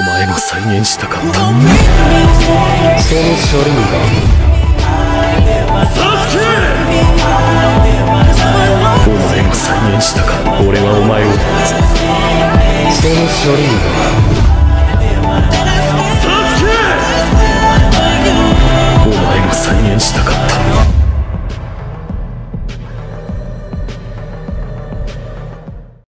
前が再現したかった。そのシャリンガン、サスケ！お前が再現したか。俺はお前を、そのシャリンガン